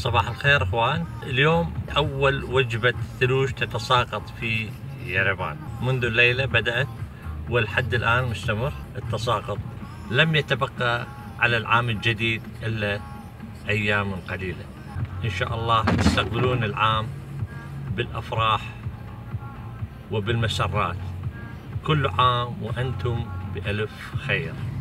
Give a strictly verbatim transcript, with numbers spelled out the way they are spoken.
صباح الخير اخوان. اليوم اول وجبة ثلوج تتساقط في يريفان. منذ الليلة بدأت والحد الآن مستمر التساقط. لم يتبقى على العام الجديد إلا أيام قليلة. إن شاء الله تستقبلون العام بالأفراح وبالمسرات. كل عام وأنتم بألف خير.